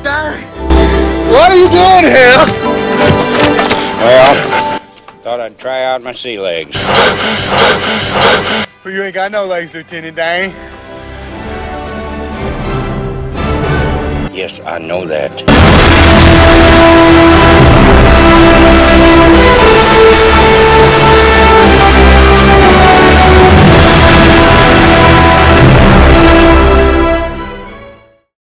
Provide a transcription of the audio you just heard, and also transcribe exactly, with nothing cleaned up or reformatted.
Dang. What are you doing here? Well, thought I'd try out my sea legs. Well, you ain't got no legs, Lieutenant Dane. Yes, I know that.